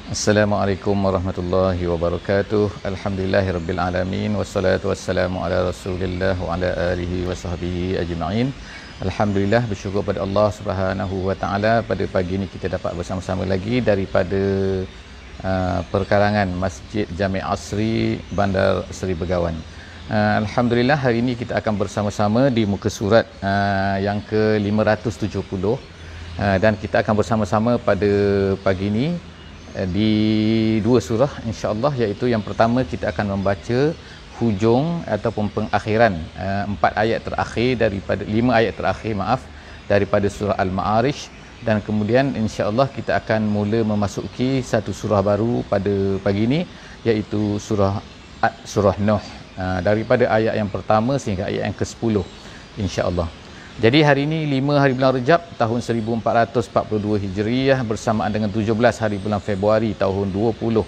Assalamualaikum warahmatullahi wabarakatuh. Alhamdulillahirabbil alamin wassalatu wassalamu ala Rasulillah wa ala alihi wasahbihi ajma'in. Alhamdulillah, bersyukur pada Allah Subhanahu wa taala pada pagi ini kita dapat bersama-sama lagi daripada perkarangan Masjid Jami' Asri Bandar Seri Begawan. Alhamdulillah, hari ini kita akan bersama-sama di muka surat yang ke-570 dan kita akan bersama-sama pada pagi ini di dua surah insya-Allah, iaitu yang pertama kita akan membaca hujung ataupun pengakhiran 4 ayat terakhir daripada 5 ayat terakhir daripada surah Al-Ma'arij, dan kemudian insya-Allah kita akan mula memasuki satu surah baru pada pagi ini, iaitu surah Nuh, daripada ayat yang pertama sehingga ayat yang ke-10 insya-Allah. Jadi hari ini 5 hari bulan Rejab tahun 1442 Hijriah bersamaan dengan 17 hari bulan Februari tahun 2021.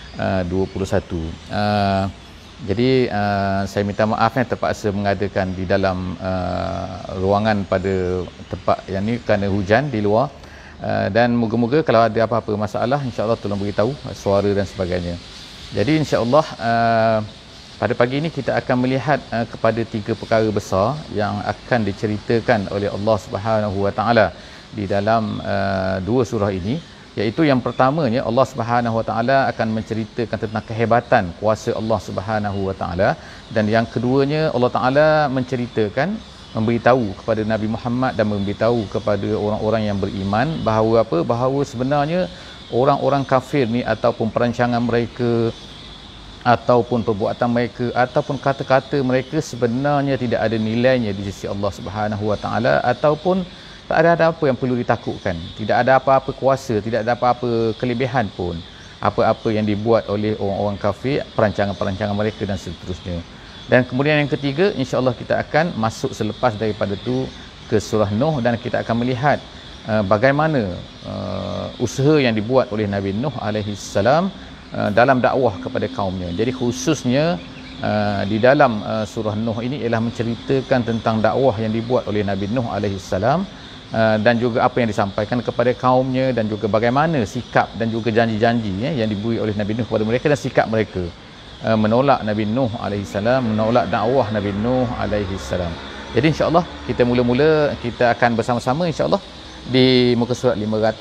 Jadi saya minta maaf terpaksa mengadakan di dalam ruangan pada tempat yang ni kerana hujan di luar, dan moga-moga kalau ada apa-apa masalah insya-Allah tolong beritahu suara dan sebagainya. Jadi insya-Allah pada pagi ini kita akan melihat kepada 3 perkara besar yang akan diceritakan oleh Allah Subhanahu wa taala di dalam 2 surah ini, iaitu yang pertamanya Allah Subhanahu wa taala akan menceritakan tentang kehebatan kuasa Allah Subhanahu wa taala, dan yang keduanya Allah taala menceritakan, memberitahu kepada Nabi Muhammad dan memberitahu kepada orang-orang yang beriman bahawa sebenarnya orang-orang kafir ni ataupun perancangan mereka ataupun perbuatan mereka ataupun kata-kata mereka sebenarnya tidak ada nilainya di sisi Allah Subhanahu wa taala, ataupun tak ada apa yang perlu ditakutkan, tidak ada apa-apa kuasa, tidak ada apa-apa kelebihan pun apa-apa yang dibuat oleh orang-orang kafir, perancangan-perancangan mereka dan seterusnya. Dan kemudian yang ketiga insya-Allah kita akan masuk selepas daripada tu ke surah Nuh, dan kita akan melihat bagaimana usaha yang dibuat oleh Nabi Nuh alaihi salam dalam dakwah kepada kaumnya. Jadi khususnya di dalam surah Nuh ini ialah menceritakan tentang dakwah yang dibuat oleh Nabi Nuh alaihi salam, dan juga apa yang disampaikan kepada kaumnya, dan juga bagaimana sikap dan juga janji-janji yang diberi oleh Nabi Nuh kepada mereka dan sikap mereka menolak Nabi Nuh alaihi salam, menolak dakwah Nabi Nuh alaihi salam. Jadi insya-Allah kita mula-mula kita akan bersama-sama insya-Allah di muka surat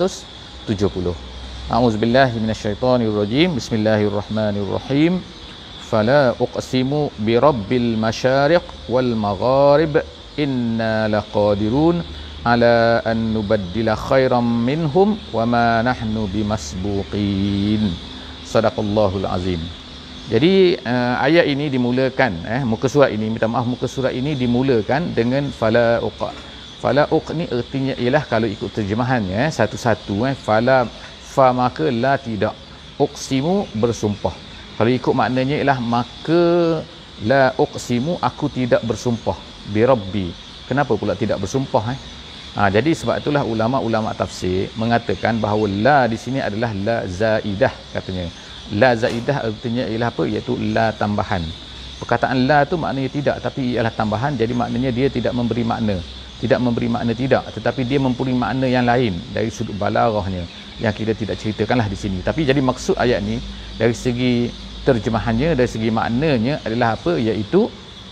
570. A'udzubillahi minasyaitonirrajim. Bismillahirrahmanirrahim. Fala uqsimu birabbil masyariq wal magharib inna laqadirun ala an nubaddila khairan minhum wama nahnu bimasbuqin. Sadaqallahul azim. Jadi ayat ini dimulakan muka surat ini, minta maaf, muka surat ini dimulakan dengan fala uq. Fala uq ni artinya ialah, kalau ikut terjemahannya satu-satu, fala fa maka la tidak, uqsimu bersumpah. Kalau ikut maknanya ialah maka la uqsimu aku tidak bersumpah, bi rabbi. Kenapa pula tidak bersumpah? Jadi sebab itulah ulama-ulama tafsir mengatakan bahawa la di sini adalah la zaidah katanya. La zaidah artinya ialah apa? Iaitu la tambahan. Perkataan la tu maknanya tidak, tapi ialah tambahan, jadi maknanya dia tidak memberi makna. Tidak memberi makna tidak, tetapi dia memberi makna yang lain dari sudut balaghahnya yang kita tidak ceritakanlah di sini. Tapi jadi maksud ayat ni dari segi terjemahannya, dari segi maknanya adalah apa? Iaitu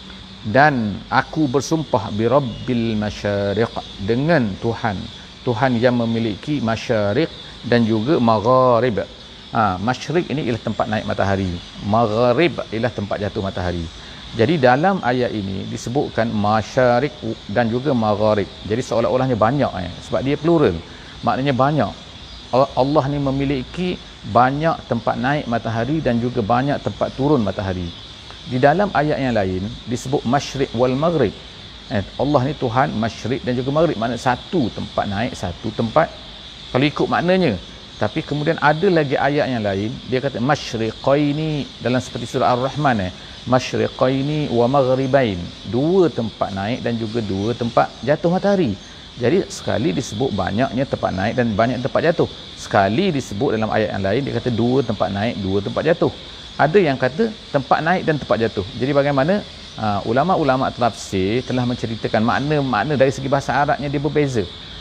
dan aku bersumpah bi rabbil masyariq, dengan Tuhan yang memiliki masyariq dan juga magharib. Masyriq ini ialah tempat naik matahari, magharib ialah tempat jatuh matahari. Jadi dalam ayat ini disebutkan masyariq dan juga magharib. Jadi seolah-olahnya banyak sebab dia plural. Maknanya banyak. Allah ni memiliki banyak tempat naik matahari dan juga banyak tempat turun matahari. Di dalam ayat yang lain disebut masyriq wal maghrib. Allah ni Tuhan masyriq dan juga maghrib, maknanya satu tempat naik, satu tempat, kalau ikut maknanya. Tapi kemudian ada lagi ayat yang lain, dia kata masyriqaini, dalam seperti surah Ar-Rahman, masyriqaini wa maghribain, 2 tempat naik dan juga 2 tempat jatuh matahari. Jadi sekali disebut banyaknya tempat naik dan banyak tempat jatuh. Sekali disebut dalam ayat yang lain dia kata 2 tempat naik, 2 tempat jatuh. Ada yang kata tempat naik dan tempat jatuh. Jadi bagaimana? Ulama-ulama tafsir telah menceritakan makna-makna dari segi bahasa Arabnya dia berbeza.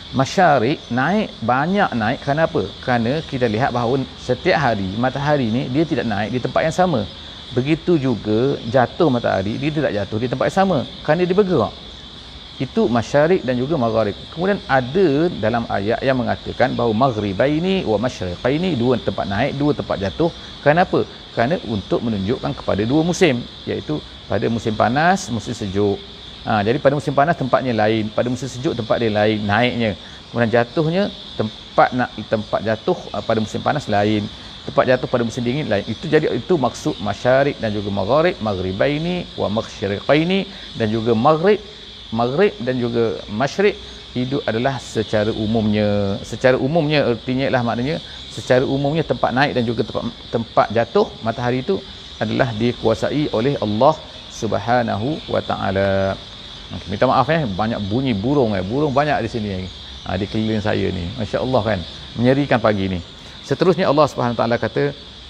Masyarik naik, banyak naik kerana apa? Kerana kita lihat bahawa setiap hari matahari ni dia tidak naik di tempat yang sama. Begitu juga jatuh matahari, dia tidak jatuh di tempat yang sama kerana dia bergerak. Itu masyarik dan juga maghrib. Kemudian ada dalam ayat yang mengatakan bahawa maghribaini wa masyriqaini, dua tempat naik, dua tempat jatuh. Kerana apa? Kerana untuk menunjukkan kepada dua musim, iaitu pada musim panas, musim sejuk. Jadi pada musim panas tempatnya lain, pada musim sejuk tempat dia lain naiknya. Kemudian jatuhnya tempat jatuh pada musim panas lain, tempat jatuh pada musim dingin lain. Itu jadi itu maksud masyarik dan juga maghrib, maghribaini wa masyriqaini, dan juga maghrib dan juga masyrik. Itu adalah secara umumnya artinya ialah maknanya secara umumnya tempat naik dan juga tempat jatuh matahari itu adalah dikuasai oleh Allah Subhanahu wa taala. Minta maaf banyak bunyi burung burung banyak di sini di keliling saya ni. Masya-Allah kan. Menyerikan pagi ni. Seterusnya Allah Subhanahu wa taala kata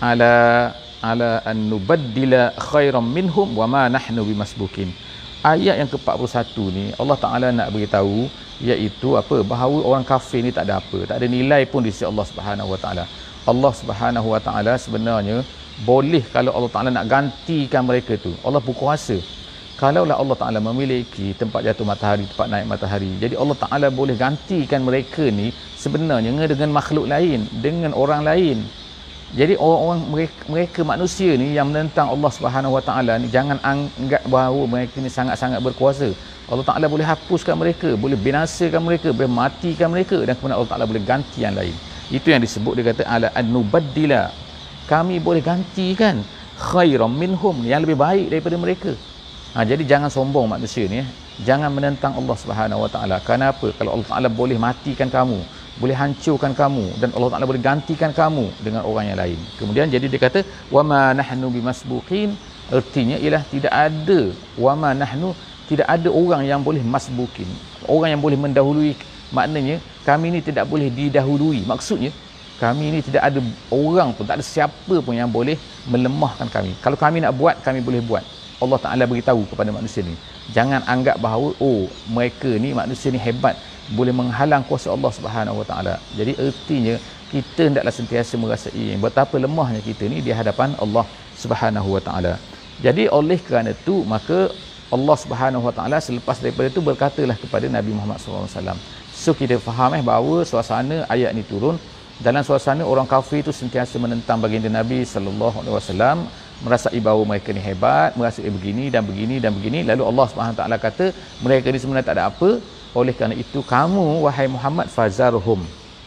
ala an nubaddila khairam minhum wa ma nahnu bimasbukin. Ayat yang ke-41 ni Allah Taala nak beritahu iaitu apa? Bahawa orang kafir ni tak ada apa, tak ada nilai pun di sisi Allah Subhanahu wa taala. Allah Subhanahu wa taala sebenarnya boleh kalau Allah Taala nak gantikan mereka tu. Allah berkuasa. Kalaulah Allah Taala memiliki tempat jatuh matahari, tempat naik matahari, jadi Allah Taala boleh gantikan mereka ni sebenarnya dengan makhluk lain, dengan orang lain. Jadi orang mereka manusia ni yang menentang Allah Subhanahu wa taala ni, jangan anggap bahawa mereka ni sangat-sangat berkuasa. Allah Taala boleh hapuskan mereka, boleh binasakan mereka, boleh matikan mereka, dan kemudian Allah Taala boleh ganti yang lain. Itu yang disebut, dia kata ala an-nubaddila, kami boleh gantikan khairam minhum, yang lebih baik daripada mereka. Jadi jangan sombong manusia ni, jangan menentang Allah Subhanahu wa taala. Kenapa? Kalau Allah Taala boleh matikan kamu, boleh hancurkan kamu, dan Allah Taala boleh gantikan kamu dengan orang yang lain. Kemudian jadi dia kata wama nahnu bimasbuqin, artinya ialah tidak ada wama nahnu, tidak ada orang yang boleh masbukin, orang yang boleh mendahului. Maknanya kami ni tidak boleh didahului. Maksudnya kami ni tidak ada orang pun, tak ada siapa pun yang boleh melemahkan kami. Kalau kami nak buat, kami boleh buat. Allah Taala beritahu kepada manusia ni, jangan anggap bahawa mereka ni manusia ni hebat, boleh menghalang kuasa Allah Subhanahu wa taala. Jadi ertinya kita hendaklah sentiasa merasai betapa lemahnya kita ni di hadapan Allah Subhanahu wa taala. Jadi oleh kerana itu maka Allah Subhanahu wa taala selepas daripada itu berkatalah kepada Nabi Muhammad sallallahu alaihi wasallam. So kita faham bahawa suasana ayat ni turun dalam suasana orang kafir itu sentiasa menentang baginda Nabi sallallahu alaihi wasallam, merasai bahawa mereka ni hebat, merasai begini dan begini dan begini. Lalu Allah Subhanahu wa taala kata mereka ni sebenarnya tak ada apa. Oleh kerana itu kamu wahai Muhammad fazarhum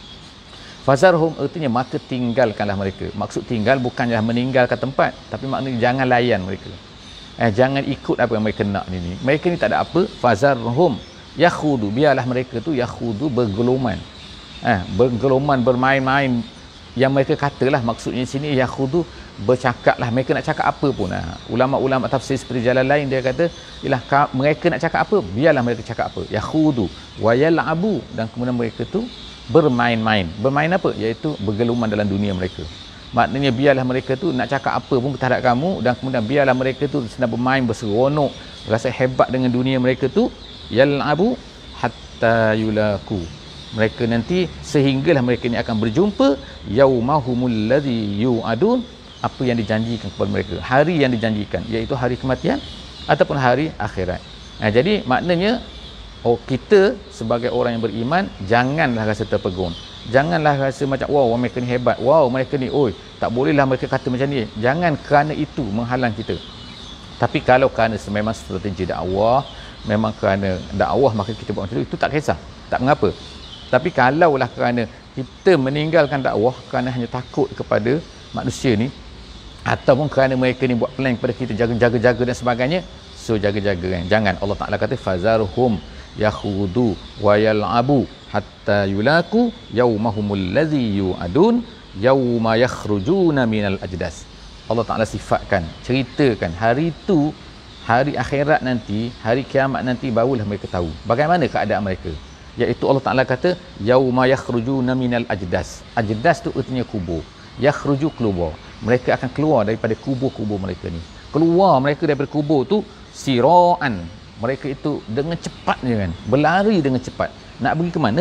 artinya maka tinggalkanlah mereka. Maksud tinggal bukanlah meninggalkan tempat, tapi maknanya jangan layan mereka, jangan ikut apa yang mereka nak ni. Mereka ni tak ada apa. Fazarhum yakhudu, biarlah mereka tu yakhudu, bergeloman, bermain-main. Yang mereka katalah, maksudnya sini yakhudu, bercakaplah, mereka nak cakap apa pun. Ulama-ulama tafsir seperti jalan lain dia kata ialah mereka nak cakap apa, biarlah mereka cakap apa. Yakhudu wa yal'abu, dan kemudian mereka tu bermain-main. Bermain apa? Iaitu bergeluman dalam dunia mereka. Maknanya biarlah mereka tu nak cakap apa pun terhadap kamu, dan kemudian biarlah mereka tu sedang bermain, berseronok, rasa hebat dengan dunia mereka tu. Yal'abu hatta yulaku, mereka nanti sehinggalah mereka ni akan berjumpa yaumahumul ladzi yu'adun, apa yang dijanjikan kepada mereka, hari yang dijanjikan, iaitu hari kematian ataupun hari akhirat. Jadi maknanya kita sebagai orang yang beriman janganlah rasa terpegun, janganlah rasa macam wow mereka ni hebat, wow mereka ni tak bolehlah mereka kata macam ni. Jangan kerana itu menghalang kita. Tapi kalau kerana memang strategi dakwah, memang kerana dakwah maka kita buat macam itu tak kisah, tak mengapa. Tapi kalaulah kerana kita meninggalkan dakwah kerana hanya takut kepada manusia ni, ataupun kerana mereka ni buat plan kepada kita, jaga-jaga dan sebagainya, so jaga-jaga kan. Jangan. Allah Taala kata fazarhum yakhudu wa yal'abu hatta yulaku yaumahumul ladzi yu'adun yauma yakhrujuna minal ajdas. Allah Taala sifatkan, ceritakan hari itu, hari akhirat nanti, hari kiamat nanti, barulah mereka tahu bagaimana keadaan mereka. Iaitu Allah Taala kata yauma yakhrujuna minal ajdas. Ajdas tu artinya kubur. Yakhruju, keluar. Mereka akan keluar daripada kubur-kubur mereka ni. Keluar mereka daripada kubur tu siraan. Mereka itu dengan cepatnya kan, berlari dengan cepat. Nak pergi ke mana?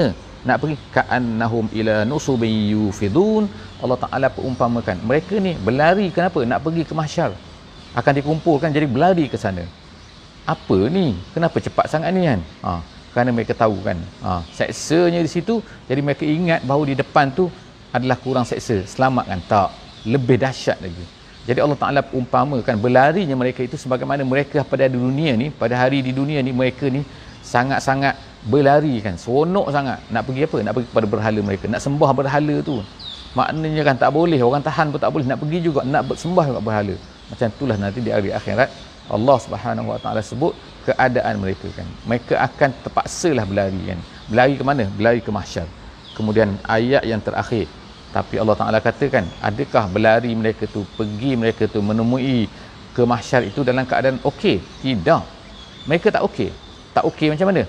nak pergi ka'annahum ila nusubin yufidun. Allah Taala perumpamakan mereka ni berlari, kenapa? Nak pergi ke mahsyar, akan dikumpulkan, jadi berlari ke sana. Apa ni, kenapa cepat sangat ni kan? Kerana mereka tahu kan, seksanya di situ, jadi mereka ingat bahawa di depan tu adalah kurang seksa, selamat kan? Tak, lebih dahsyat lagi. Jadi Allah Taala umpamakan berlarinya mereka itu sebagaimana mereka pada dunia ni, pada hari di dunia ni, mereka ni sangat-sangat berlari kan, seronok sangat nak pergi apa? Nak pergi kepada berhala mereka, nak sembah berhala tu. Maknanya kan tak boleh, orang tahan pun tak boleh, nak pergi juga, nak sembah juga berhala. Macam itulah nanti di hari akhirat Allah Subhanahu Wa Taala sebut keadaan mereka kan. Mereka akan terpaksalah berlari kan. Berlari ke mana? Berlari ke mahsyar. Kemudian ayat yang terakhir, tapi Allah Taala katakan, adakah berlari mereka tu, pergi mereka tu menemui ke mahsyar itu dalam keadaan okey? Tidak. Mereka tak okey. Tak okey macam mana?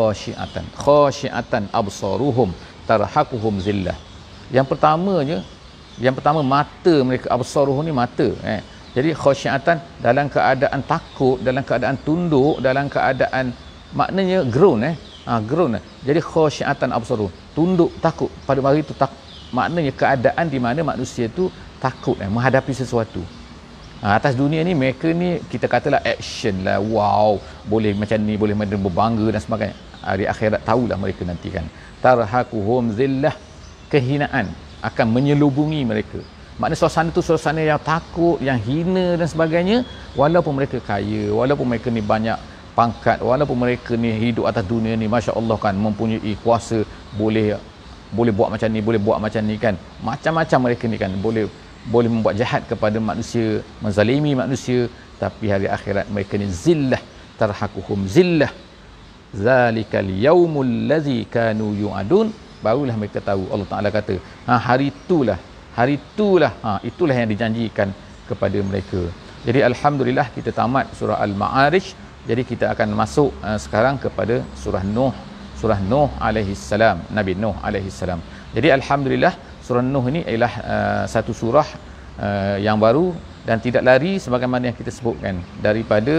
Khasyiatan absaruhum tarhaquhum zillah. Yang pertama mata mereka, absaruhum ni mata jadi khasyiatan dalam keadaan takut, dalam keadaan tunduk, dalam keadaan maknanya groan groan. Jadi khasyiatan absaruhum, tunduk takut pada hari itu, maknanya keadaan di mana manusia tu takut menghadapi sesuatu. Atas dunia ni mereka ni kita katalah action lah, wow, boleh macam ni, boleh berbangga dan sebagainya. Hari akhirat tahulah mereka nanti kan, tarhaquhum zillah, kehinaan akan menyelubungi mereka. Maknanya suasana tu suasana yang takut, yang hina dan sebagainya. Walaupun mereka kaya, walaupun mereka ni banyak pangkat, walaupun mereka ni hidup atas dunia ni masya-Allah kan, mempunyai kuasa, boleh buat macam ni, boleh buat macam ni kan, macam-macam mereka ni kan, boleh membuat jahat kepada manusia, menzalimi manusia. Tapi hari akhirat mereka ni zillah, tarhaquhum zillah, zalikal yaumul ladzi kanu yu'adun. Barulah mereka tahu, Allah Taala kata, hari itulah itulah yang dijanjikan kepada mereka. Jadi alhamdulillah kita tamat surah Al-Ma'arij. Jadi kita akan masuk sekarang kepada surah Nuh alaihi salam, Nabi Nuh alaihi salam. Jadi alhamdulillah surah Nuh ini ialah satu surah yang baru dan tidak lari sebagaimana yang kita sebutkan daripada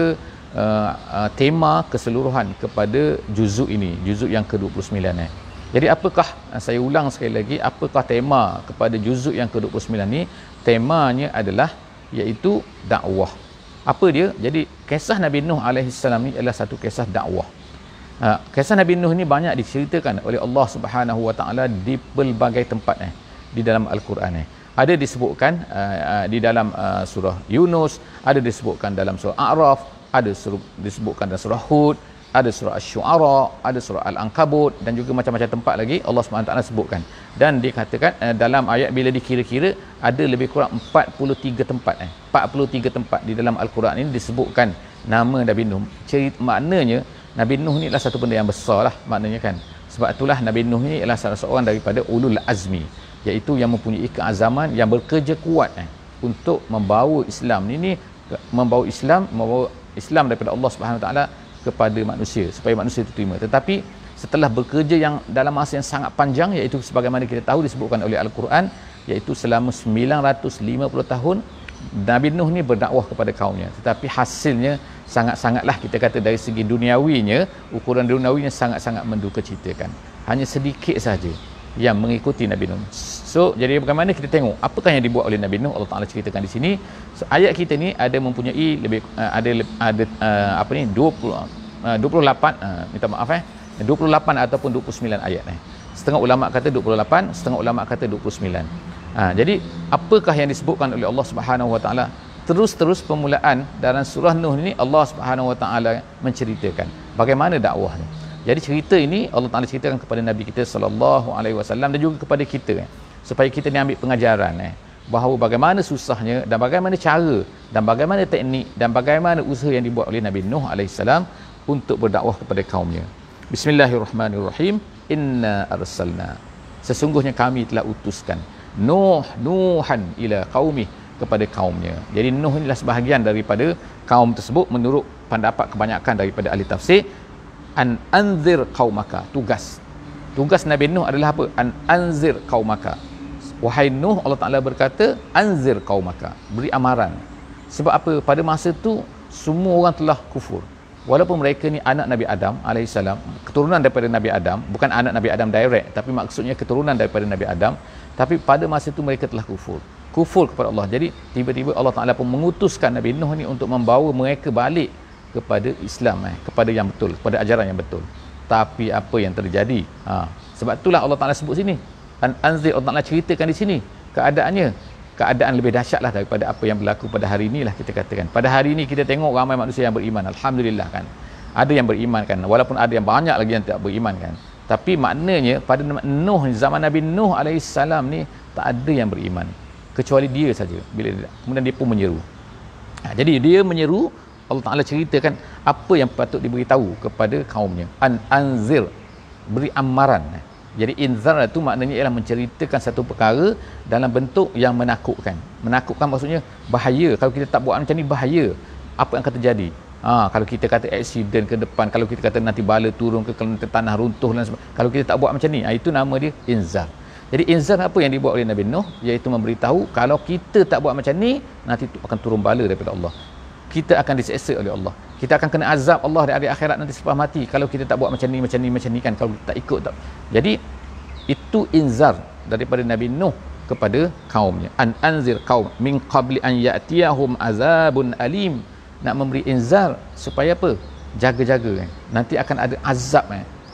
tema keseluruhan kepada juzuk ini, juzuk yang ke-29 Jadi apakah, saya ulang sekali lagi, apakah tema kepada juzuk yang ke-29 ni? Temanya adalah iaitu dakwah. Apa dia? Jadi kisah Nabi Nuh alaihi salam ni adalah satu kisah dakwah. Kisah Nabi Nuh ni banyak diceritakan oleh Allah Subhanahu Wa Taala di pelbagai tempat di dalam Al-Quran. Ada disebutkan di dalam surah Yunus, ada disebutkan dalam surah A'raf, ada disebutkan dalam surah Hud, ada surah Asy-Syu'ara, ada surah Al-Ankabut dan juga macam-macam tempat lagi Allah SWT sebutkan. Dan dikatakan dalam ayat bila dikira-kira ada lebih kurang 43 tempat 43 tempat di dalam Al-Quran ini disebutkan nama Nabi Nuh. Maknanya Nabi Nuh ni adalah satu benda yang besar lah maknanya kan. Sebab itulah Nabi Nuh ni adalah salah seorang daripada ulul azmi, iaitu yang mempunyai keazaman, yang bekerja kuat untuk membawa Islam ini, membawa Islam daripada Allah Subhanahu Wa Taala kepada manusia supaya manusia itu terima. Tetapi setelah bekerja yang dalam masa yang sangat panjang, iaitu sebagaimana kita tahu disebutkan oleh Al-Quran, iaitu selama 950 tahun Nabi Nuh ni berdakwah kepada kaumnya. Tetapi hasilnya sangat-sangatlah kita kata dari segi duniawinya, ukuran duniawinya sangat-sangat mendukacitakan. Hanya sedikit saja yang mengikuti Nabi Nuh. So jadi bagaimana kita tengok apakah yang dibuat oleh Nabi Nuh, Allah Taala ceritakan di sini. So, ayat kita ni ada mempunyai lebih ada 28 minta maaf 28 ataupun 29 ayat Setengah ulama kata 28, setengah ulama kata 29. Jadi apakah yang disebutkan oleh Allah Subhanahu Wa Taala? Terus permulaan dalam surah Nuh ini Allah Subhanahu Wa Taala menceritakan bagaimana dakwahnya. Jadi cerita ini Allah Taala ceritakan kepada Nabi kita sallallahu alaihi wasallam dan juga kepada kita supaya kita ni ambil pengajaran bahawa bagaimana susahnya dan bagaimana cara dan bagaimana teknik dan bagaimana usaha yang dibuat oleh Nabi Nuh alaihi salam untuk berdakwah kepada kaumnya. Bismillahirrahmanirrahim. Inna arsalna, sesungguhnya kami telah utuskan Nuhan ila qaumih, kepada kaumnya. Jadi Nuh inilah sebahagian daripada kaum tersebut menurut pendapat kebanyakan daripada ahli tafsir. An anzir qaumaka, tugas Nabi Nuh adalah apa? An anzir qaumaka, wahai Nuh, Allah Taala berkata anzir qaumaka, beri amaran. Sebab apa? Pada masa tu semua orang telah kufur, walaupun mereka ni anak Nabi Adam alaihissalam, keturunan daripada Nabi Adam, bukan anak Nabi Adam direct, tapi maksudnya keturunan daripada Nabi Adam, tapi pada masa itu mereka telah kufur kepada Allah. Jadi tiba-tiba Allah Ta'ala pun mengutuskan Nabi Nuh ni untuk membawa mereka balik kepada Islam, kepada yang betul, kepada ajaran yang betul. Tapi apa yang terjadi? Sebab itulah Allah Ta'ala sebut sini, Anzir, Allah Ta'ala ceritakan di sini keadaan lebih dahsyat lah daripada apa yang berlaku pada hari inilah. Kita katakan pada hari ini kita tengok ramai manusia yang beriman, alhamdulillah kan, ada yang beriman kan, walaupun ada yang banyak lagi yang tak beriman kan, tapi maknanya pada Nuh, zaman Nabi Nuh alaihissalam ni tak ada yang beriman kecuali dia saja. Kemudian dia pun menyeru. Jadi dia menyeru, Allah Ta'ala ceritakan apa yang patut diberitahu kepada kaumnya. Anzir, beri amaran. Jadi inzar itu maknanya ialah menceritakan satu perkara dalam bentuk yang menakutkan. Menakutkan maksudnya bahaya. Kalau kita tak buat macam ni, bahaya. Apa yang akan terjadi? Kalau kita kata aksiden ke depan, kalau kita kata nanti bala turun ke, kalau nanti tanah runtuh dan sebagainya. Kalau kita tak buat macam ni, itu nama dia inzar. Jadi inzar apa yang dibuat oleh Nabi Nuh, iaitu memberitahu kalau kita tak buat macam ni, nanti akan turun bala daripada Allah. Kita akan diseksa oleh Allah. Kita akan kena azab Allah di hari akhirat nanti selepas mati kalau kita tak buat macam ni kan, kalau tak ikut tak. Jadi itu inzar daripada Nabi Nuh kepada kaumnya. Anzir qaum min qabli an ya'tiyahum azabun alim. Nak memberi inzar supaya apa? Jaga-jaga kan. Nanti akan ada azab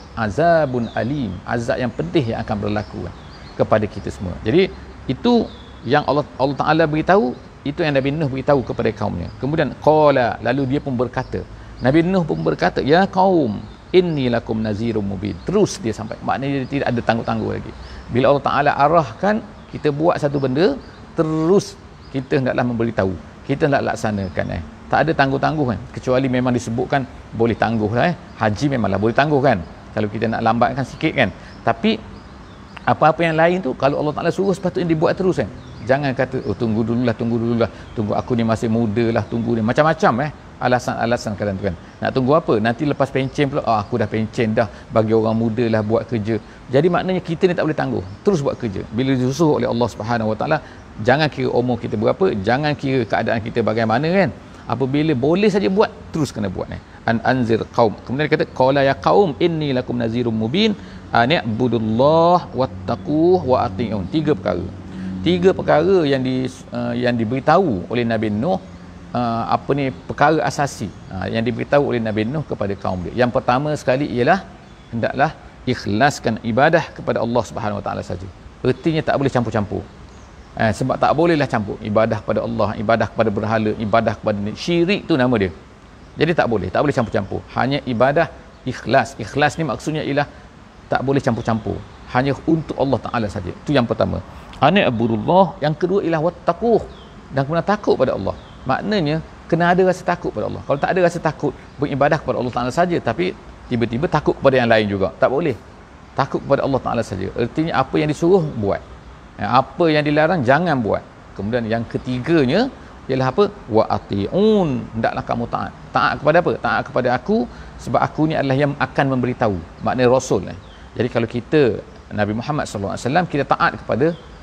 azabun alim, azab yang pedih yang akan berlaku kepada kita semua. Jadi itu yang Allah Ta'ala beritahu, itu yang Nabi Nuh beritahu kepada kaumnya. Kemudian qala, lalu dia pun berkata, Nabi Nuh pun berkata, ya qaum inni lakum nazirum mubin. Terus dia sampai, maknanya dia tidak ada tangguh-tangguh lagi. Bila Allah Ta'ala arahkan kita buat satu benda, terus kita hendaklah memberitahu, kita hendaklah laksanakan. Tak ada tangguh-tangguh kan, kecuali memang disebutkan boleh tangguh lah. Haji memanglah boleh tangguh kan, kalau kita nak lambatkan sikit kan. Tapi apa-apa yang lain tu kalau Allah Ta'ala suruh sepatutnya dibuat terus kan. Jangan kata tunggu dululah, tunggu aku ni masih muda lah, tunggu ni macam-macam alasan kadang tu kan. Nak tunggu apa? Nanti lepas pencen pula, aku dah pencen dah, bagi orang muda lah buat kerja. Jadi maknanya kita ni tak boleh tangguh, terus buat kerja. Bila disuruh oleh Allah Subhanahu Wa Taala, jangan kira umur kita berapa, jangan kira keadaan kita bagaimana kan. Apabila boleh saja buat, terus kena buat anzir qaum. Kemudian dia kata qala ya qaum inni lakum nazirum mubin ani'budullah wattaquh wa ati'un. Tiga perkara yang diberitahu oleh Nabi Nuh, perkara asasi yang diberitahu oleh Nabi Nuh kepada kaum dia. Yang pertama sekali ialah hendaklah ikhlaskan ibadah kepada Allah Subhanahu Wa Taala saja. Ertinya tak boleh campur-campur. Sebab tak bolehlah campur ibadah kepada Allah, ibadah kepada berhala, ibadah kepada syirik, tu nama dia. Jadi tak boleh campur-campur. Hanya ibadah ikhlas. Ikhlas ni maksudnya ialah tak boleh campur-campur, hanya untuk Allah Ta'ala saja. Itu yang pertama. Ani'budullah. Yang kedua ialah wattaquh, dan kemudian takut pada Allah. Maknanya kena ada rasa takut pada Allah. Kalau tak ada rasa takut, beribadah kepada Allah Ta'ala saja, tapi tiba-tiba takut kepada yang lain juga, tak boleh. Takut kepada Allah Ta'ala saja. Artinya apa yang disuruh buat, apa yang dilarang jangan buat. Kemudian yang ketiganya ialah apa? Wa ati'un. Hendaklah kamu taat. Taat kepada apa? Taat kepada aku, sebab aku ni adalah yang akan memberitahu. Maknanya Rasul. Jadi kalau kita Nabi Muhammad SAW, kita taat kepada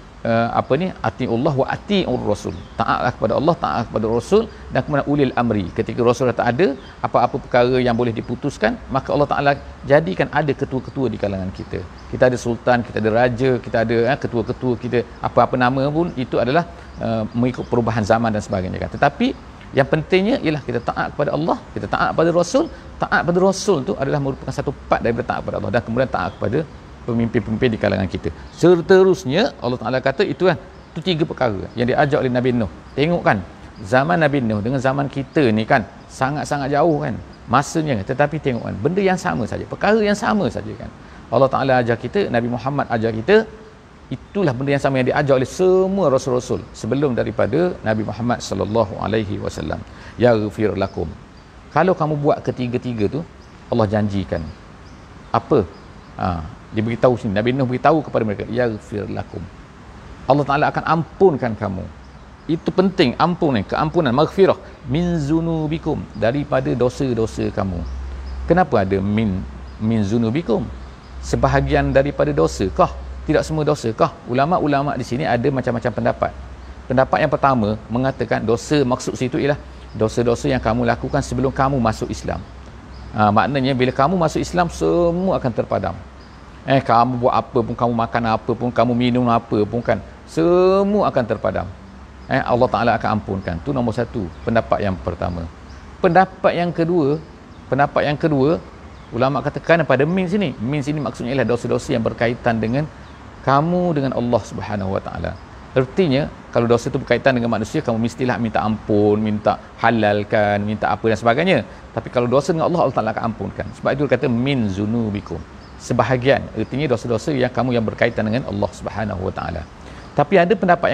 ati'ullah wa ati'ur Rasul. Taatlah kepada Allah, taat kepada Rasul, dan kemudian ulil amri. Ketika Rasul dah tak ada, apa-apa perkara yang boleh diputuskan, maka Allah Ta'ala jadikan ada ketua-ketua di kalangan kita. Kita ada sultan, kita ada raja, kita ada ketua-ketua, kita apa-apa nama pun, itu adalah mengikut perubahan zaman dan sebagainya kan. Tetapi yang pentingnya ialah kita taat kepada Allah, kita taat kepada Rasul. Taat kepada Rasul tu adalah merupakan satu part daripada taat kepada Allah, dan kemudian taat kepada pemimpin-pemimpin di kalangan kita. Seterusnya Allah Ta'ala kata itu tiga perkara yang diajak oleh Nabi Nuh. Tengok kan, zaman Nabi Nuh dengan zaman kita ni kan sangat-sangat jauh kan masanya, tetapi tengok kan, benda yang sama saja, perkara yang sama saja kan. Allah Ta'ala ajar kita, Nabi Muhammad ajar kita, itulah benda yang sama yang diajar oleh semua rasul-rasul sebelum daripada Nabi Muhammad sallallahu alaihi wasallam. Yaghfir lakum. Kalau kamu buat ketiga-tiga tu, Allah janjikan apa? Diberitahu sini, Nabi Nuh beritahu kepada mereka, yaghfir lakum. Allah Ta'ala akan ampunkan kamu. Itu penting, keampunan, maghfirah min zunubikum, daripada dosa-dosa kamu. Kenapa ada min zunubikum? Sebahagian daripada dosa kah? Tidak semua dosa kah? Ulama-ulama di sini ada macam-macam pendapat. Pendapat yang pertama mengatakan dosa maksud situ ialah dosa-dosa yang kamu lakukan sebelum kamu masuk Islam. Maknanya bila kamu masuk Islam, semua akan terpadam. Kamu buat apa pun, kamu makan apa pun, kamu minum apa pun kan, semua akan terpadam. Allah Ta'ala akan ampunkan. Itu nombor satu, pendapat yang pertama. Pendapat yang kedua, ulama katakan pada min sini maksudnya ialah dosa-dosa yang berkaitan dengan kamu dengan Allah Subhanahu Wa Ta'ala. Artinya kalau dosa itu berkaitan dengan manusia, kamu mestilah minta ampun, minta halalkan, minta apa dan sebagainya. Tapi kalau dosa dengan Allah, Allah Ta'ala akan ampunkan. Sebab itu dia kata min zunubikum, sebahagian, artinya dosa-dosa yang kamu yang berkaitan dengan Allah Subhanahu Wa Ta'ala. Tapi ada pendapat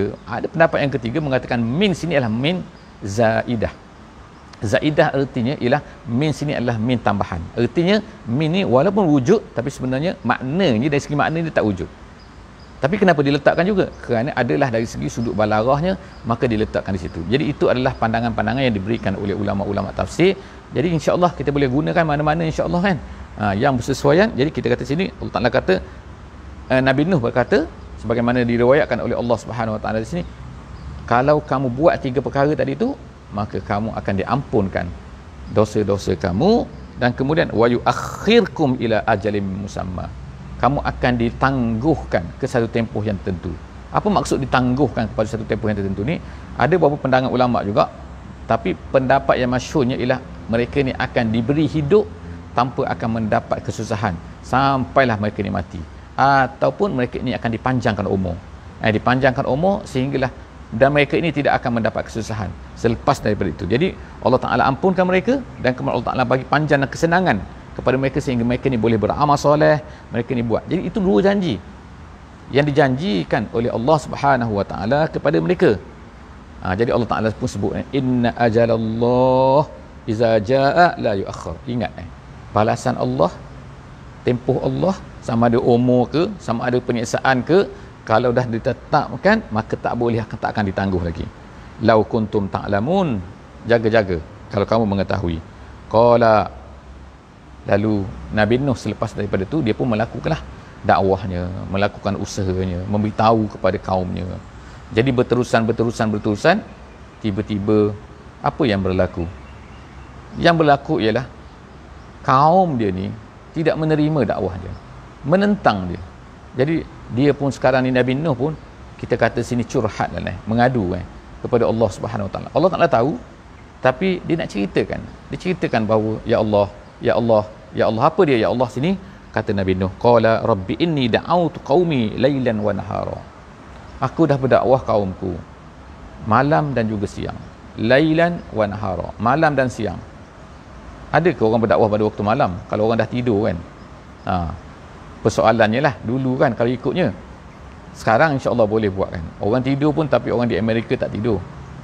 yang ketiga mengatakan min sini adalah min zaidah. Zaidah artinya ialah min sini adalah min tambahan. Artinya min ni walaupun wujud, tapi sebenarnya maknanya, dari segi makna dia tak wujud. Tapi kenapa diletakkan juga? Kerana adalah dari segi sudut balarahnya, maka diletakkan di situ. Jadi itu adalah pandangan-pandangan yang diberikan oleh ulama-ulama tafsir. Jadi insya-Allah kita boleh gunakan mana-mana insya-Allah kan. Yang bersesuaian. Jadi kita kata sini, Allah Ta'ala kata, Nabi Nuh berkata, sebagaimana diriwayatkan oleh Allah Subhanahu Wa Ta'ala di sini, kalau kamu buat 3 perkara tadi tu, maka kamu akan diampunkan dosa-dosa kamu, dan kemudian wa yuakhirkum ila ajalin musamma, kamu akan ditangguhkan ke satu tempoh yang tertentu. Apa maksud ditangguhkan kepada satu tempoh yang tertentu ni? Ada beberapa pandangan ulama juga, tapi pendapat yang masyhurnya ialah mereka ni akan diberi hidup tanpa akan mendapat kesusahan sampailah mereka ni mati, ataupun mereka ini akan dipanjangkan umur. Dipanjangkan umur sehinggalah, dan mereka ini tidak akan mendapat kesusahan selepas daripada itu. Jadi Allah Ta'ala ampunkan mereka, dan kemudian Allah Ta'ala bagi panjang dan kesenangan kepada mereka sehingga mereka ni boleh beramal soleh, mereka ni buat. Jadi itu 2 janji yang dijanjikan oleh Allah Subhanahu Wa Ta'ala kepada mereka. Jadi Allah Ta'ala pun sebut, inna ajalallah iza jaa la yuakhir. Ingat balasan Allah, tempoh Allah, sama ada umur ke, sama ada penyiksaan ke, kalau dah ditetapkan, maka tak boleh, tak akan ditangguh lagi. Lau kuntum ta'lamun, jaga-jaga kalau kamu mengetahui. Qala, lalu Nabi Nuh selepas daripada itu, dia pun melakukanlah dakwahnya, melakukan usahanya, memberitahu kepada kaumnya. Jadi berterusan, tiba-tiba apa yang berlaku? Yang berlaku ialah kaum dia ni tidak menerima dakwah dia, menentang dia. Jadi dia pun sekarang ni, Nabi Nuh pun, kita kata sini curhat lah, mengadu kepada Allah Subhanahu Wa Ta'ala. Allah Ta'ala tahu, tapi dia nak ceritakan. Dia ceritakan bahawa ya Allah, ya Allah, ya Allah. Apa dia ya Allah sini? Kata Nabi Nuh, qala rabbi inni da'autu qaumi lailan wa nahara. Aku dah berdakwah kaumku malam dan juga siang. Lailan wa nahara, malam dan siang. Adakah orang berdakwah pada waktu malam kalau orang dah tidur kan? Persoalannya lah dulu kan, kalau ikutnya. Sekarang insya-Allah boleh buat kan. Orang tidur pun, tapi orang di Amerika tak tidur.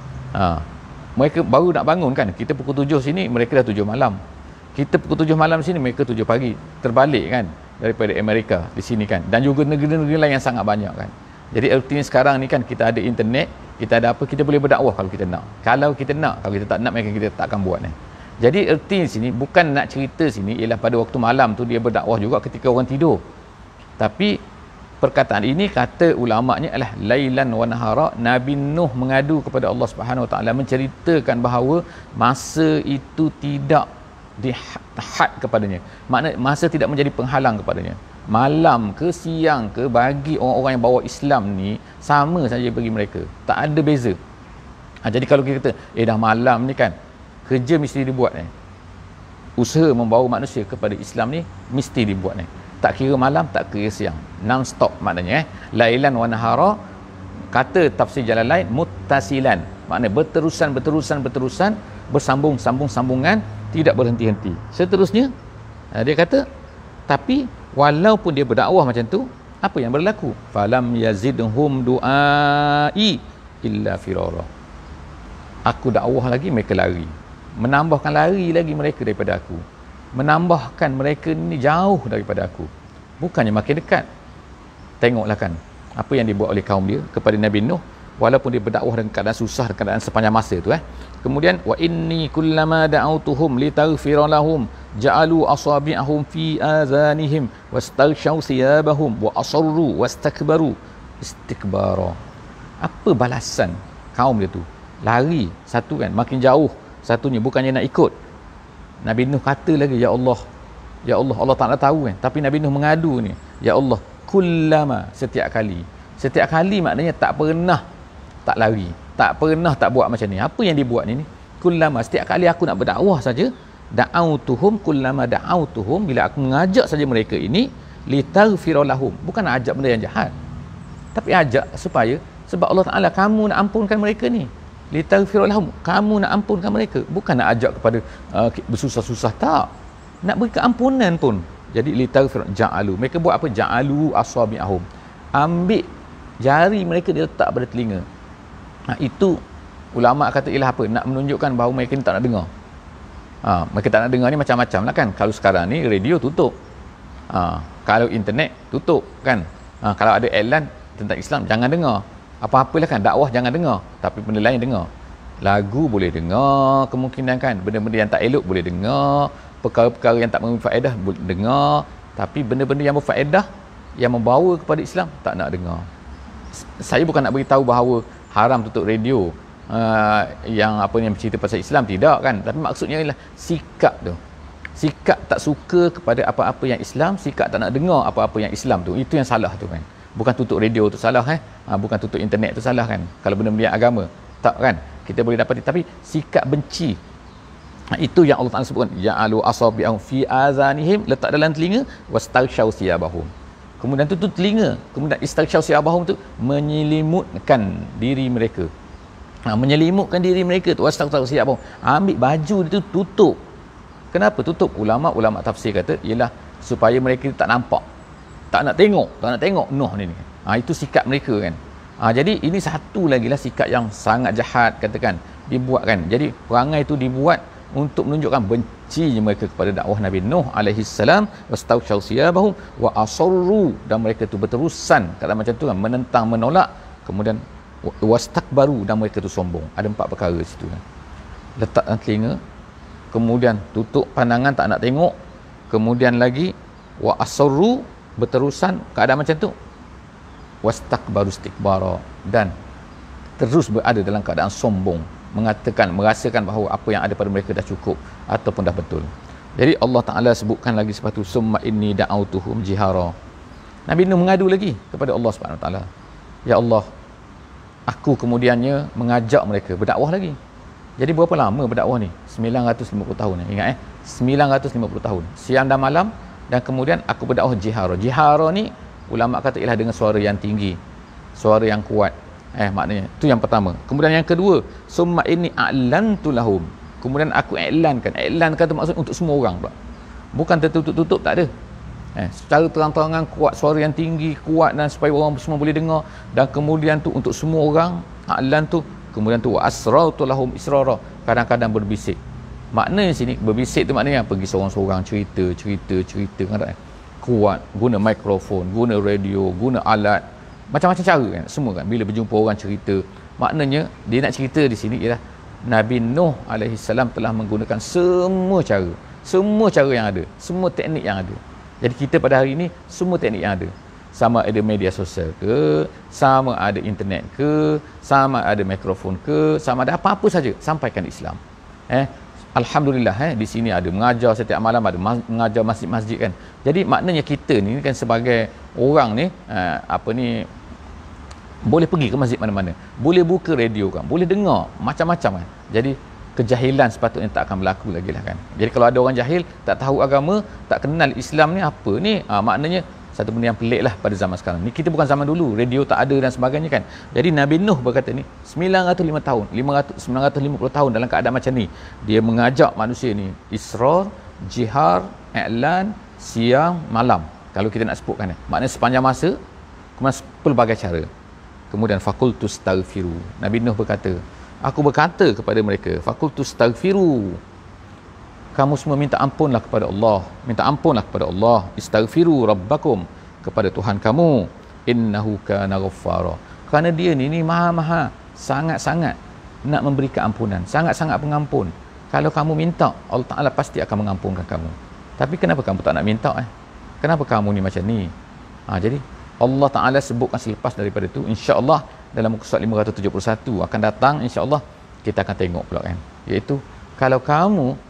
Mereka baru nak bangun kan. Kita pukul 7 sini, mereka dah 7 malam. Kita pukul 7 malam sini, mereka 7 pagi. Terbalik kan daripada Amerika di sini kan. Dan juga negeri-negeri lain yang sangat banyak kan. Jadi artinya sekarang ni kan kita ada internet, kita ada apa, kita boleh berdakwah kalau kita nak. Kalau kita nak, kalau kita tak nak, mereka kita tak akan buat ni. Jadi erti sini bukan nak cerita sini ialah pada waktu malam tu dia berdakwah juga ketika orang tidur. Tapi perkataan ini kata ulama'nya adalah lailan wa nahara. Nabi Nuh mengadu kepada Allah Subhanahu Wa Ta'ala, menceritakan bahawa masa itu tidak dihad kepadanya. Makna masa tidak menjadi penghalang kepadanya. Malam ke siang ke, bagi orang-orang yang bawa Islam ni sama saja bagi mereka. Tak ada beza. Jadi kalau kita kata dah malam ni kan, kerja mesti dibuat usaha membawa manusia kepada Islam ni mesti dibuat tak kira malam, tak kira siang, non stop maknanya lailan wa nahara. Kata tafsir Jalalain muttasilan, maknanya berterusan, bersambungan, tidak berhenti-henti. Seterusnya dia kata, tapi walaupun dia berdakwah macam tu, apa yang berlaku? Falam yazidhum du'ai illa firara. Aku dakwah lagi, mereka lari. Menambahkan lari lagi mereka daripada aku. Menambahkan mereka ni jauh daripada aku. Bukannya makin dekat. Tengoklah kan apa yang dibuat oleh kaum dia kepada Nabi Nuh, walaupun dia berdakwah dalam keadaan susah, dalam keadaan sepanjang masa tu Kemudian wa inni kullama da'autuhum litaghfira lahum ja'alu asabi'ahum fi azanihim wastaghshaw thiyabahum wa asarru wastakbaru istikbara. Apa balasan kaum dia tu? Lari satu kan, makin jauh. Satunya bukannya nak ikut. Nabi Nuh kata lagi, ya Allah, ya Allah, Allah Ta'ala tahu kan, tapi Nabi Nuh mengadu ni, ya Allah, kullama, setiap kali maknanya tak pernah tak lari, tak pernah tak buat macam ni. Apa yang dibuat ni? Kullama, setiap kali aku nak berdakwah saja, da'autuhum, kullama da'autuhum, bila aku mengajak saja mereka ini, litaghfira lahum, bukan nak ajak benda yang jahat, tapi ajak supaya, sebab Allah Ta'ala, kamu nak ampunkan mereka ni, litaghfira lahum, kamu nak ampunkan mereka, bukan nak ajak kepada bersusah-susah, tak, nak beri keampunan pun. Jadi litaghfira, ja'alu, mereka buat apa? Ja'alu asabi'ahum, ambil jari mereka dia letak pada telinga. Itu ulama kata ialah apa? Nak menunjukkan bahawa mereka ni tak nak dengar. Mereka tak nak dengar ni macam-macam lah kan. Kalau sekarang ni radio tutup, kalau internet tutup kan, kalau ada iklan tentang Islam jangan dengar, apa-apalah kan, dakwah jangan dengar, tapi benda lain dengar. Lagu boleh dengar kemungkinan kan, benda-benda yang tak elok boleh dengar, perkara-perkara yang tak memberi faedah boleh dengar, tapi benda-benda yang berfaedah, yang membawa kepada Islam, tak nak dengar. Saya bukan nak beritahu bahawa haram tutup radio yang apa ni, yang bercerita pasal Islam, tidak kan, tapi maksudnya ialah sikap tu, sikap tak suka kepada apa-apa yang Islam, sikap tak nak dengar apa-apa yang Islam tu, itu yang salah tu kan. Bukan tutup radio tu salah bukan tutup internet tu salah kan, kalau benda-benda yang agama tak kan, kita boleh dapat, tapi sikap benci, itu yang Allah Ta'ala sebutkan, ja'alu asabi'ahum fi azanihim, letak dalam telinga, wastaghshaw thiyabahum, kemudian tu telinga, kemudian istaghshaw thiyabahum tu menyelimutkan diri mereka, menyelimutkan diri mereka tu, wastaghshaw thiyabahum, ambil baju dia tu tutup. Kenapa tutup? Ulama tafsir kata ialah supaya mereka tak nampak, tak nak tengok Nuh ni. Itu sikap mereka kan. Jadi ini satu lagi lah sikap yang sangat jahat katakan dibuat kan. Jadi perangai itu dibuat untuk menunjukkan bencinya mereka kepada dakwah Nabi Nuh alaihi salam, wastaushau siyabahum wa asarru, dan mereka tu berterusan kata macam tu kan, menentang, menolak, kemudian wastakbaru, dan mereka tu sombong. Ada 4 perkara situ kan. Letak dalam telinga, kemudian tutup pandangan, tak nak tengok, kemudian lagi wa asarru, berterusan keadaan macam tu, wastakbaru istikbara, dan terus berada dalam keadaan sombong, merasakan bahawa apa yang ada pada mereka dah cukup ataupun dah betul. Jadi Allah Ta'ala sebutkan lagi sebab tu, summa inni da'autuhum jihara. Nabi Nuh mengadu lagi kepada Allah Subhanahu Wa Ta'ala, ya Allah, aku kemudiannya mengajak mereka berdakwah lagi. Jadi berapa lama berdakwah ni? 950 tahun. Ingat 950 tahun, siang dan malam. Dan kemudian aku berdakwah jihara. Jihara ni ulama kata ialah dengan suara yang tinggi, suara yang kuat. Maknanya itu yang pertama. Kemudian yang kedua, summa inni a'lantu lahum, kemudian aku iklankan. Iklankan tu maksud untuk semua orang pula, bukan tertutup-tutup, tak ada. Secara terang-terangan, kuat, suara yang tinggi, kuat, dan supaya orang semua boleh dengar. Dan kemudian tu untuk semua orang, a'lantu. Kemudian tu wa asrartu lahum israra, kadang-kadang berbisik. Maknanya sini berbisik tu maknanya pergi seorang-seorang cerita kan, kuat, guna mikrofon, guna radio, guna alat, macam-macam cara kan, semua kan. Bila berjumpa orang cerita, maknanya dia nak cerita di sini ialah Nabi Nuh alaihi salam telah menggunakan semua cara yang ada, semua teknik yang ada. Jadi kita pada hari ini semua teknik yang ada, sama ada media sosial ke, sama ada internet ke, sama ada mikrofon ke, sama ada apa-apa saja, sampaikan Islam. Alhamdulillah di sini ada mengajar setiap malam, ada mengajar masjid-masjid kan. Jadi maknanya kita ni kan sebagai orang ni boleh pergi ke masjid mana-mana, boleh buka radio kan, boleh dengar macam-macam kan. Jadi kejahilan sepatutnya tak akan berlaku lagi lah kan. Jadi kalau ada orang jahil, tak tahu agama, tak kenal Islam ni apa ni, maknanya satu benda yang pelik lah pada zaman sekarang ni. Kita bukan zaman dulu, radio tak ada dan sebagainya kan. Jadi Nabi Nuh berkata ni 905 tahun, 950 tahun dalam keadaan macam ni, dia mengajak manusia ni israr, jihar, i'lan, siang, malam, kalau kita nak sebutkan maknanya sepanjang masa, kemudian pelbagai cara. Kemudian fakultu staghfiru, Nabi Nuh berkata, aku berkata kepada mereka, fakultu staghfiru, kamu semua minta ampunlah kepada Allah, minta ampunlah kepada Allah, istaghfiru rabbakum, kepada Tuhan kamu, innahu kana ghaffara, kerana dia ni maha sangat-sangat nak memberi keampunan, sangat-sangat pengampun. Kalau kamu minta, Allah Ta'ala pasti akan mengampunkan kamu. Tapi kenapa kamu tak nak minta? Kenapa kamu ni macam ni? Jadi Allah Ta'ala sebutkan selepas daripada itu, insya-Allah dalam muka surat 571 akan datang, insya-Allah kita akan tengok pula kan, iaitu kalau kamu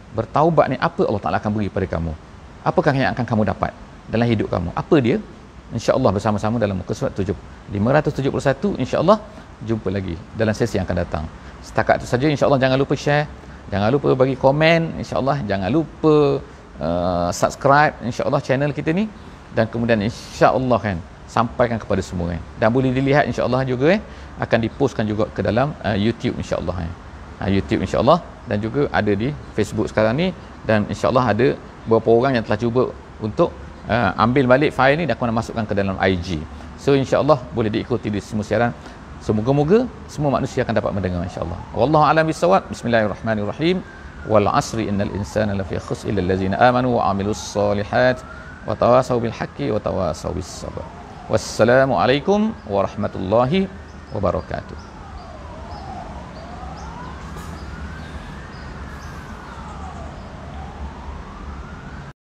bertaubat ni apa Allah Ta'ala akan beri pada kamu, apakah yang akan kamu dapat dalam hidup kamu, apa dia, insya-Allah bersama-sama dalam muka surat 571. insya-Allah jumpa lagi dalam sesi yang akan datang. Setakat itu saja, insya-Allah jangan lupa share, jangan lupa bagi komen, insya-Allah jangan lupa subscribe insya-Allah channel kita ni, dan kemudian insya-Allah kan sampaikan kepada semua kan, dan boleh dilihat insya-Allah juga akan dipostkan juga ke dalam YouTube insya-Allah YouTube insya-Allah, dan juga ada di Facebook sekarang ni, dan insya-Allah ada beberapa orang yang telah cuba untuk ambil balik fail ni dan kemudian masukkan ke dalam IG. So insya-Allah boleh diikuti di semua siaran. Semoga-moga semua manusia akan dapat mendengar insya-Allah. Wallahu a'lam bissawab. Bismillahirrahmanirrahim. Wal 'asri innal insana lafi khusr illa allazina amanu wa 'amilus solihat wa tawasaw bil haqqi wa tawasaw bis sabr. Wassalamu alaikum warahmatullahi wabarakatuh.